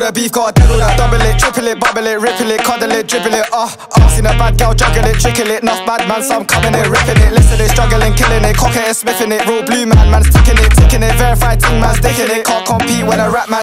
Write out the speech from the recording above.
the beef, got a deal that. Double it, triple it, bubble it, ripple it, cuddle it, dribble it. Seen a bad girl juggle it, trickle it. Enough bad man, some coming it, ripping it. Listen it, struggling, killing it. Cock it, smithing it. Real blue man, man's ticking it, ticking it. Verified ting, man's dicking it. Can't compete when a rap man